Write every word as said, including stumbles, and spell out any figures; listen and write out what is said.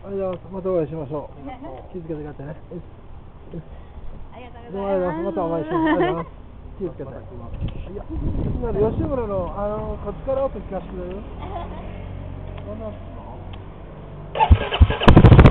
ありがとうございます。またお会いしましょう。気づけてくださいね。 ありがとうございます。 またお会いしましょう。ありがとうございます。気をつけて。いや、吉村の、あの、こっちから音聞かせてくれる？どんなの？